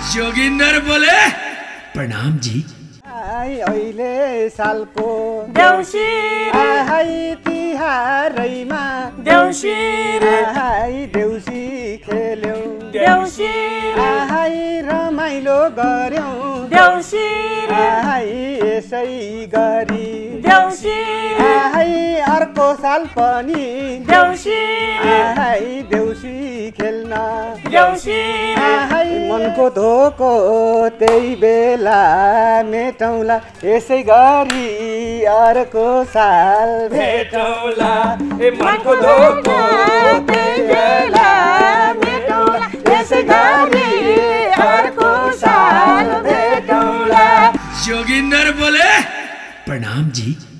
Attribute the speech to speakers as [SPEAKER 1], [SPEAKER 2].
[SPEAKER 1] जोगिंदर बोले प्रणाम जी।
[SPEAKER 2] अहिले सालको
[SPEAKER 3] देउसी
[SPEAKER 2] हाई तिहारैमा
[SPEAKER 3] देउसी
[SPEAKER 2] हाई देउसी खेल्यौं
[SPEAKER 3] देउसी
[SPEAKER 2] हाई रमाइलो गर्यौं
[SPEAKER 3] देउसी
[SPEAKER 2] हाई यसै गरी
[SPEAKER 3] देउसी
[SPEAKER 2] हाई अर्को साल पनि
[SPEAKER 3] देउसी
[SPEAKER 2] हाई देउसी खेल्न
[SPEAKER 3] देउसी
[SPEAKER 2] हाई मनको धोको त्यही बेला मेटौँला यसै गरी अर्को साल भेटौँला
[SPEAKER 3] मनको धोको त्यही बेला मेटौँला यसै गरी अर्को साल भेटौँला।
[SPEAKER 1] जोगिंदर बोले प्रणाम जी।